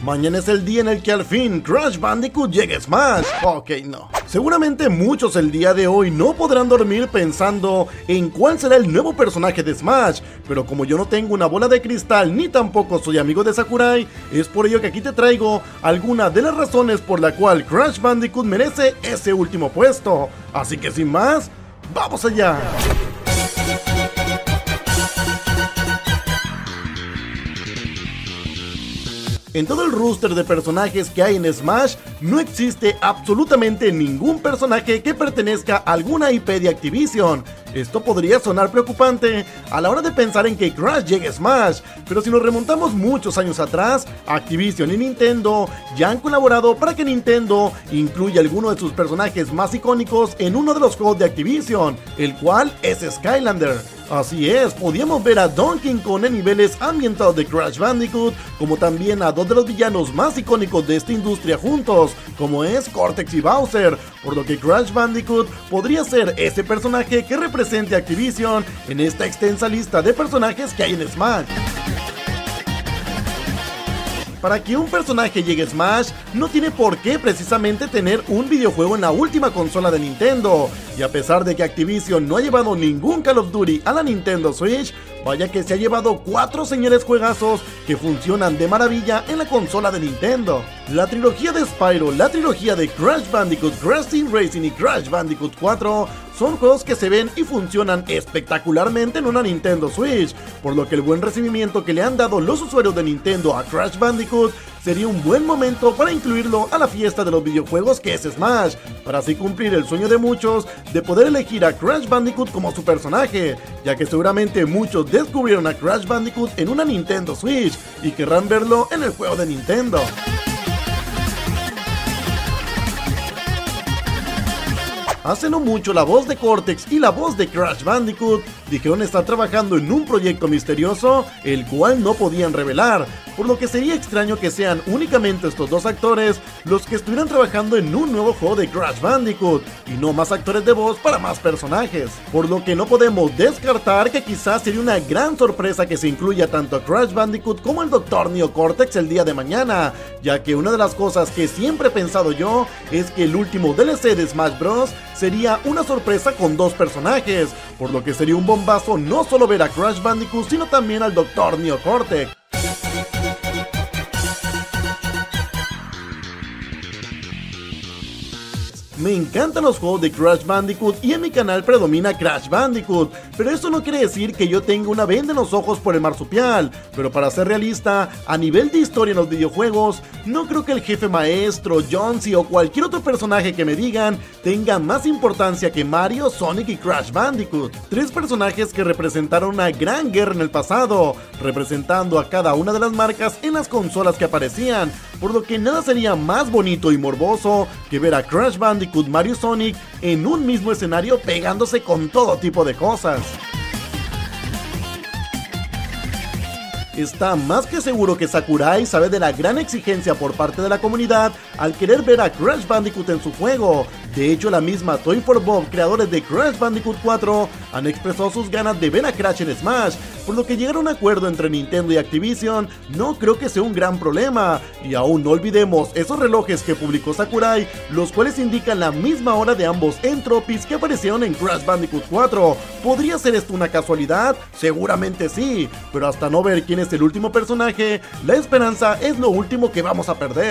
Mañana es el día en el que al fin Crash Bandicoot llegue a Smash. Ok, no. Seguramente muchos el día de hoy no podrán dormir pensando en cuál será el nuevo personaje de Smash, pero como yo no tengo una bola de cristal ni tampoco soy amigo de Sakurai, es por ello que aquí te traigo algunas de las razones por la cual Crash Bandicoot merece ese último puesto. Así que sin más, ¡vamos allá! En todo el roster de personajes que hay en Smash, no existe absolutamente ningún personaje que pertenezca a alguna IP de Activision. Esto podría sonar preocupante a la hora de pensar en que Crash llegue a Smash, pero si nos remontamos muchos años atrás, Activision y Nintendo ya han colaborado para que Nintendo incluya alguno de sus personajes más icónicos en uno de los juegos de Activision, el cual es Skylander. Así es, podíamos ver a Donkey Kong en niveles ambientados de Crash Bandicoot, como también a dos de los villanos más icónicos de esta industria juntos, como es Cortex y Bowser, por lo que Crash Bandicoot podría ser ese personaje que represente a Activision en esta extensa lista de personajes que hay en Smash. Para que un personaje llegue a Smash, no tiene por qué precisamente tener un videojuego en la última consola de Nintendo. Y a pesar de que Activision no ha llevado ningún Call of Duty a la Nintendo Switch, vaya que se ha llevado 4 señores juegazos que funcionan de maravilla en la consola de Nintendo. La trilogía de Spyro, la trilogía de Crash Bandicoot, Crash Team Racing y Crash Bandicoot 4 son juegos que se ven y funcionan espectacularmente en una Nintendo Switch, por lo que el buen recibimiento que le han dado los usuarios de Nintendo a Crash Bandicoot sería un buen momento para incluirlo a la fiesta de los videojuegos que es Smash, para así cumplir el sueño de muchos de poder elegir a Crash Bandicoot como su personaje, ya que seguramente muchos descubrieron a Crash Bandicoot en una Nintendo Switch y querrán verlo en el juego de Nintendo. Hace no mucho la voz de Cortex y la voz de Crash Bandicoot dijeron estar trabajando en un proyecto misterioso, el cual no podían revelar, por lo que sería extraño que sean únicamente estos dos actores los que estuvieran trabajando en un nuevo juego de Crash Bandicoot, y no más actores de voz para más personajes, por lo que no podemos descartar que quizás sería una gran sorpresa que se incluya tanto a Crash Bandicoot como el Dr. Neo Cortex el día de mañana, ya que una de las cosas que siempre he pensado yo es que el último DLC de Smash Bros. Sería una sorpresa con dos personajes, por lo que sería un bombazo no solo ver a Crash Bandicoot, sino también al Dr. Neo Cortex. Me encantan los juegos de Crash Bandicoot y en mi canal predomina Crash Bandicoot, pero eso no quiere decir que yo tenga una venda en los ojos por el marsupial, pero para ser realista, a nivel de historia en los videojuegos, no creo que el jefe maestro, Johnsy o cualquier otro personaje que me digan tenga más importancia que Mario, Sonic y Crash Bandicoot. 3 personajes que representaron una gran guerra en el pasado, representando a cada una de las marcas en las consolas que aparecían, por lo que nada sería más bonito y morboso que ver a Crash Bandicoot, Mario y Sonic en un mismo escenario pegándose con todo tipo de cosas. Está más que seguro que Sakurai sabe de la gran exigencia por parte de la comunidad al querer ver a Crash Bandicoot en su juego. De hecho, la misma Toy for Bob, creadores de Crash Bandicoot 4, han expresado sus ganas de ver a Crash en Smash, por lo que llegar a un acuerdo entre Nintendo y Activision no creo que sea un gran problema. Y aún no olvidemos esos relojes que publicó Sakurai, los cuales indican la misma hora de ambos Entropies que aparecieron en Crash Bandicoot 4. ¿Podría ser esto una casualidad? Seguramente sí, pero hasta no ver quién es el último personaje, la esperanza es lo último que vamos a perder.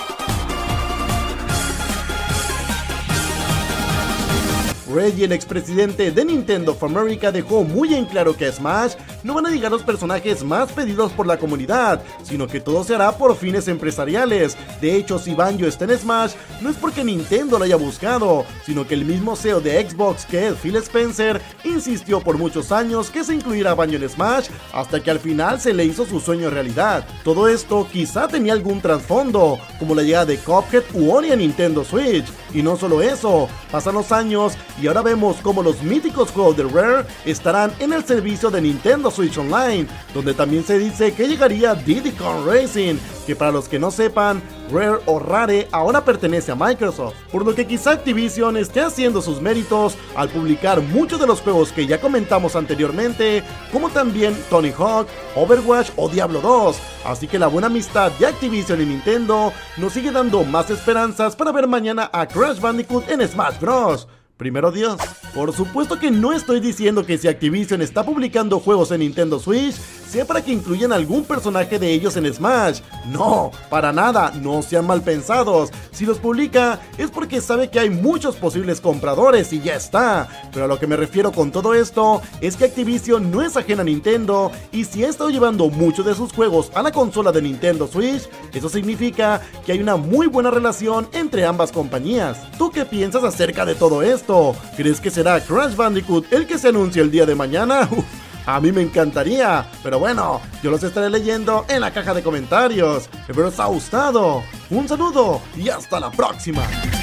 Reggie, el expresidente de Nintendo of America, dejó muy en claro que a Smash no van a llegar los personajes más pedidos por la comunidad, sino que todo se hará por fines empresariales. De hecho, si Banjo está en Smash, no es porque Nintendo lo haya buscado, sino que el mismo CEO de Xbox, que es Phil Spencer, insistió por muchos años que se incluyera a Banjo en Smash, hasta que al final se le hizo su sueño realidad. Todo esto quizá tenía algún trasfondo, como la llegada de Cuphead u Ori a Nintendo Switch. Y no solo eso, pasan los años y ahora vemos como los míticos juegos de Rare estarán en el servicio de Nintendo Switch Online, donde también se dice que llegaría Diddy Kong Racing, que para los que no sepan, Rare o Rare ahora pertenece a Microsoft, por lo que quizá Activision esté haciendo sus méritos al publicar muchos de los juegos que ya comentamos anteriormente, como también Tony Hawk, Overwatch o Diablo 2, así que la buena amistad de Activision y Nintendo nos sigue dando más esperanzas para ver mañana a Crash Bandicoot en Smash Bros. Primero Dios. Por supuesto que no estoy diciendo que si Activision está publicando juegos en Nintendo Switch sea para que incluyan algún personaje de ellos en Smash. No, para nada, no sean mal pensados. Si los publica es porque sabe que hay muchos posibles compradores y ya está. Pero a lo que me refiero con todo esto es que Activision no es ajena a Nintendo y si ha estado llevando muchos de sus juegos a la consola de Nintendo Switch, eso significa que hay una muy buena relación entre ambas compañías. ¿Tú qué piensas acerca de todo esto? ¿Crees que será Crash Bandicoot el que se anuncie el día de mañana? A mí me encantaría, pero bueno, yo los estaré leyendo en la caja de comentarios. Espero os ha gustado. Un saludo y hasta la próxima.